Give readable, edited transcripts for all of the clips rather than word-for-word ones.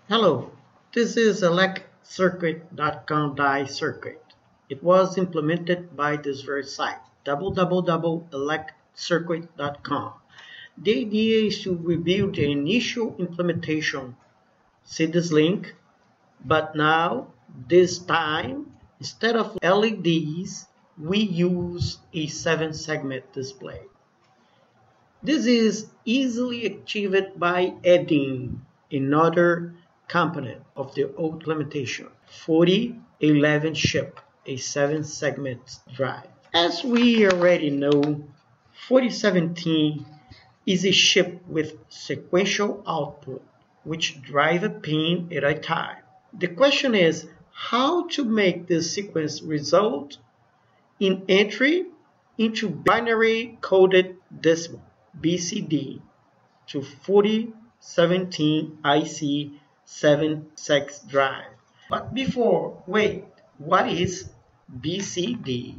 Hello, this is electcircuit.com die circuit. It was implemented by this very site, www.electcircuit.com. The idea is to review the initial implementation. See this link? But now, this time, instead of LEDs, we use a 7-segment display. This is easily achieved by adding another component of the old implementation, 4011 chip, a 7-segment drive. As we already know, 4017 is a chip with sequential output, which drive a pin at a time. The question is how to make this sequence result in entry into binary coded decimal. BCD to 4017 IC 7-seg drive. But wait, what is BCD?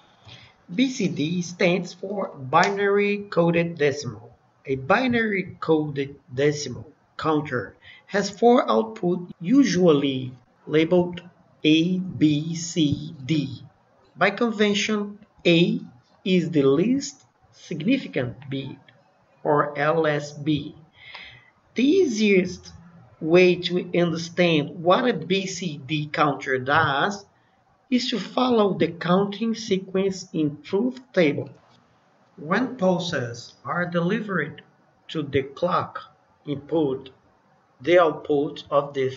BCD stands for binary coded decimal. A binary coded decimal counter has 4 outputs, usually labeled A, B, C, D. By convention, A is the least significant bit, or LSB. The easiest way to understand what a BCD counter does is to follow the counting sequence in truth table. When pulses are delivered to the clock input, the output of the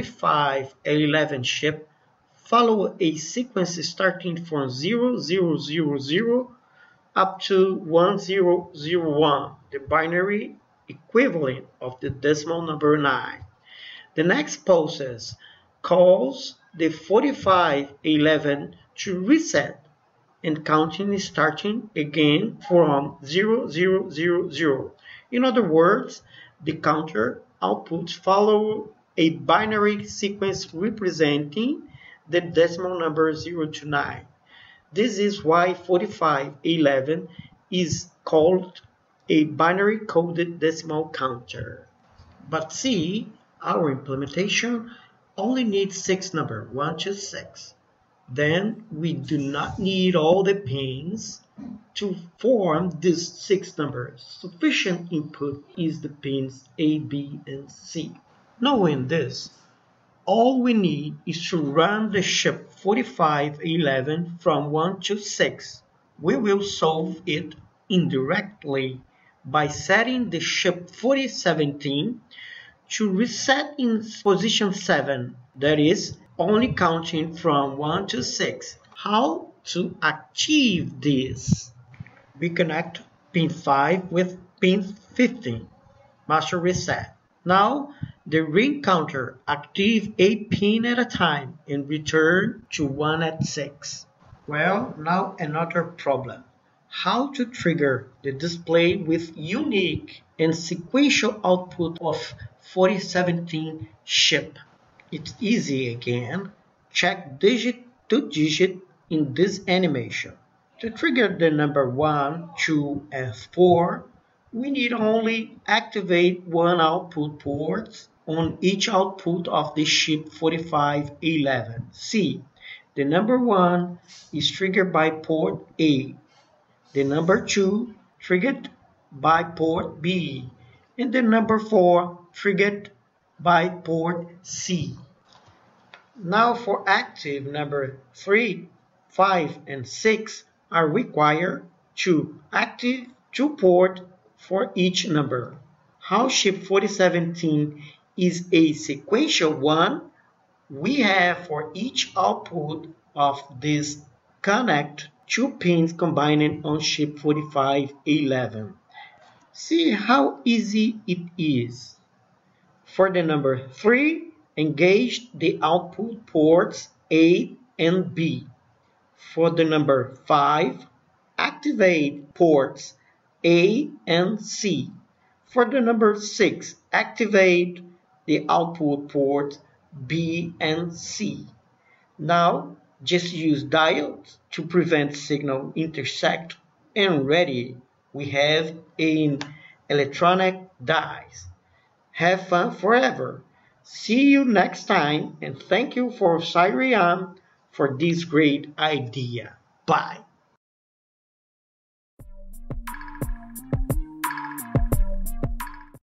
4511 chip follow a sequence starting from 0000 up to 1001, the binary equivalent of the decimal number 9. The next process calls the 4511 to reset, and counting is starting again from 0000. In other words, the counter outputs follow a binary sequence representing the decimal number 0 to 9. This is why 4511 is called a binary coded decimal counter. But see, our implementation only needs 6 numbers, 1 to 6. Then we do not need all the pins to form these 6 numbers. Sufficient input is the pins A, B, and C. Knowing this, all we need is to run the chip 4511 from 1 to 6. We will solve it indirectly by setting the chip 4017 to reset in position 7, that is, only counting from 1 to 6. How to achieve this? We connect pin 5 with pin 15, master reset. Now, the ring counter activates a pin at a time and return to 1 at 6. Well, now another problem. How to trigger the display with unique and sequential output of 4017 chip? It's easy again. Check digit to digit in this animation. To trigger the number 1, 2, and 4, we need only activate one output port on each output of the chip 4511. See, the number 1 is triggered by port A, the number 2 triggered by port B, and the number 4 triggered by port C. Now for active, number 3, 5, and 6 are required to active 2 ports for each number. How chip 4017 is a sequential one, we have for each output of this connect 2 pins combining on chip 4511. See how easy it is. For the number 3, engage the output ports A and B. For the number 5, activate ports A and C. For the number 6, activate the output ports B and C. Now, just use diodes to prevent signal intersect, and ready, we have an electronic dies. Have fun forever! See you next time, and thank you for Cyriam for this great idea. Bye.